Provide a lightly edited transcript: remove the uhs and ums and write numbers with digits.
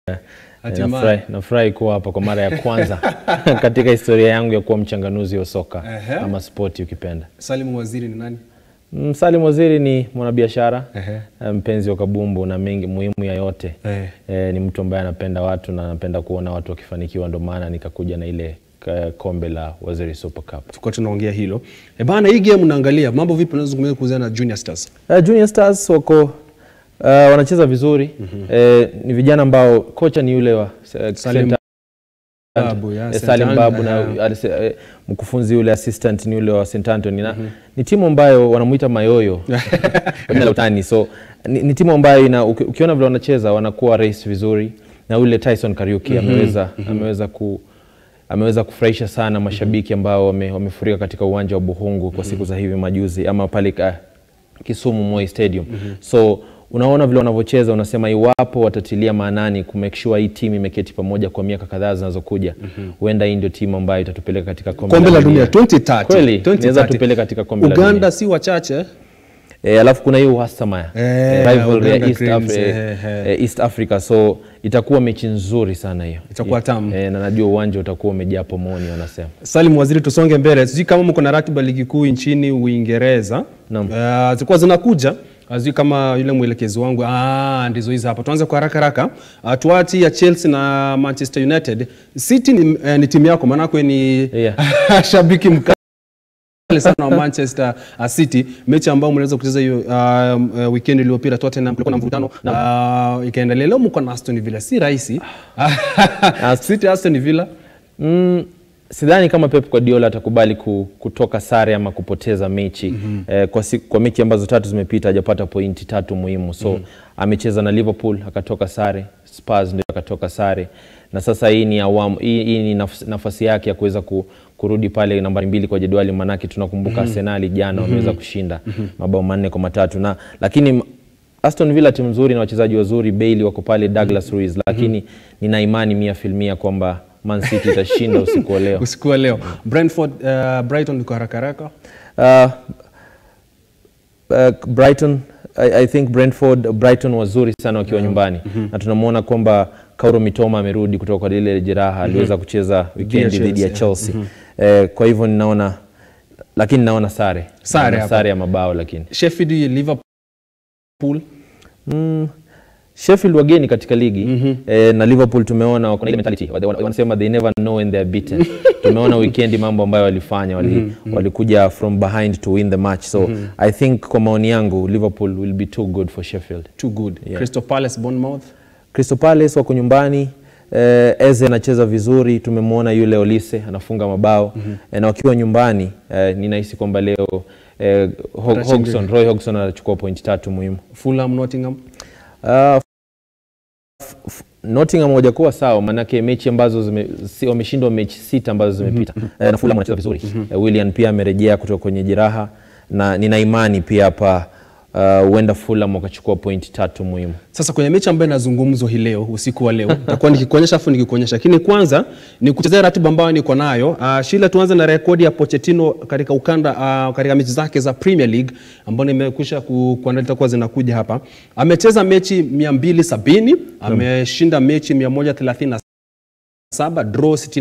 Nafurahi kuwa hapa kwa mara ya kwanza katika historia yangu ya kuwa mchanganuzi wa soka ama spoti ukipenda. Salim Waziri ni nani? Salim Waziri ni mwanabiashara, mpenzi wa kabumbu na mengi muhimu ya yote. Ni mtu ambaye anapenda watu na anapenda kuona watu wakifanikiwa, ndio maana nikakuja na ile kombe la Waziri Super Cup. Tuko tunaongea hilo. Bana, hii game unaangalia mambo vipi unazungumzia kuhusiana na Junior Stars? Junior Stars wako wanacheza vizuri. Ni vijana ambao kocha ni yule wa Salim Babu na mkufunzi yule assistant ni yule wa St Anthony. Ni timu ambayo wanamuita mayoyo na utani. So ni timu ambayo ukiona vile wanacheza wanakuwa race vizuri, na yule Tyson Kariuki ameweza kufurahisha sana mashabiki ambao wamefurika katika uwanja wa Buhungu kwa siku za hivi majuzi, ama pale Kisumu Moi Stadium. So unaona vile wanavyocheza, unasema iwapo watatilia maanani ku make sure hii timu imeketi pamoja kwa miaka kadhaa zinazokuja, huenda hii ndio timu ambayo itatupeleka katika kombe la dunia 2030. Kweli inaweza tupeleka katika kombe la dunia. Uganda si wachache. Alafu kuna hiyo uhasama rival ya East Africa, so itakuwa mechi nzuri sana hiyo. Itakuwa tamu. Na najua uwanja utakuwa umejaa pomoni wanasema. Salim Waziri, tusonge mbele. Sijui kama mko na ratiba ligi kuu nchini Uingereza. Zilikuwa zinakuja. Azui kama yule mwelekezi wangu ndizo hizi hapa. Tuanze kwa haraka. Tuati ya Chelsea na Manchester United. City ni timu yako, maana yako ni shabiki mkali sana wa Manchester City. Mechi ambayo mliweza kucheza hiyo weekend iliyopita, Tottenham kulikuwa na mvutano ikaendelea. Leo mko na Aston Villa, si rahisi. City Aston Villa. Sidhani kama Pep Guardiola atakubali kutoka sare ama kupoteza mechi. Kwa mechi ambazo 3 zimepita hajapata pointi 3 muhimu. So amecheza na Liverpool akatoka sare, Spurs ndio akatoka sare, na sasa hii ni nafasi yake ya kuweza kurudi pale nambari 2 kwa jedwali, manake tunakumbuka Arsenal jana wameweza kushinda mabao 4-3. Lakini Aston Villa timu nzuri na wachezaji wazuri, Bailey wako pale, Douglas Luiz, lakini nina imani 100% kwamba Man City itashinda usiku wa leo. Brentford Brighton kwa haraka. Brighton, I think Brighton wazuri sana wakiwa nyumbani. Na tunamuona kwamba Kauro Mitoma amerudi kutoka kwa ile jeraha, aliweza kucheza weekend dhidi ya Chelsea. Kwa hivyo ninaona sare ya mabao. Lakini Sheffield Liverpool, Sheffield wageni katika ligi, na Liverpool tumeona kuna ile mentality wanasema they never know when they are beaten. Tumeona weekend mambo ambayo walifanya, walikuja from behind to win the match. So I think kwa maoni yangu Liverpool will be too good for Sheffield. Too good. Crystal Palace Bournemouth. Crystal Palace wako nyumbani. Eze anacheza vizuri, tumemwona yule Olise anafunga mabao. Na wakiwa nyumbani ninahisi kwamba leo Roy Hodgson anachukua point 3 muhimu. Fulham Nottingham. Nottingham hawajakuwa sawa, manake mechi ambazo wameshindwa mechi 6 ambazo zimepita. Na Fulham wanacheza vizuri. Willian pia amerejea kutoka kwenye jeraha, na nina imani pia hapa huenda Fulham wakachukua point 3 muhimu. Sasa kwenye mechi ambayo inazungumzwa hii leo, usiku wa leo, nitakuwa nikikuonyesha. Lakini kwanza ni kuchezea ratiba ambayo niko nayo. Shila, tuanze na rekodi ya Pochettino katika ukanda katika mechi zake za Premier League ambayo nimekwisha kuandaa, itakuwa zinakuja hapa. Amecheza mechi 270, ameshinda mechi 137, draw 60.